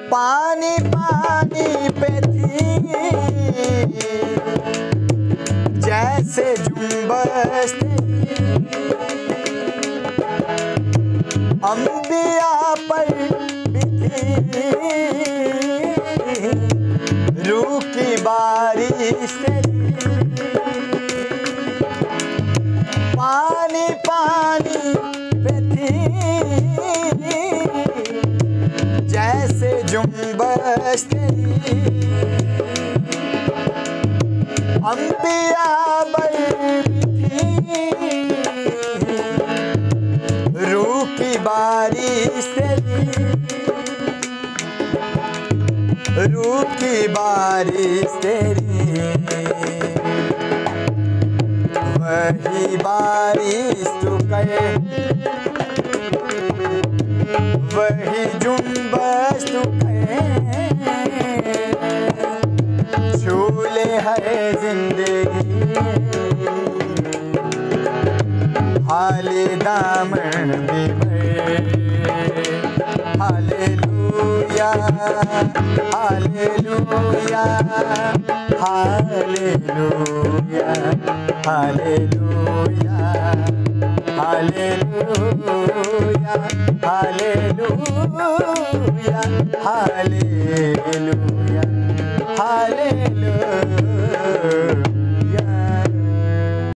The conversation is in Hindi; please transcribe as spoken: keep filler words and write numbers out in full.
पानी पानी पे थी जैसे जुम्बश अंबिया पर भी थी रूह की बारिश पानी पानी पे थी जैसे जुम्बश अंबिया पर भी थी रूह की बारिश तेरी रूह की बारिश तेरी वही बारिश तू करे वही जुम्बश तू करे झूले है जिंदगी हाले दामन भी hallelujah hallelujah hallelujah hallelujah hallelujah hallelujah hallelujah hallelujah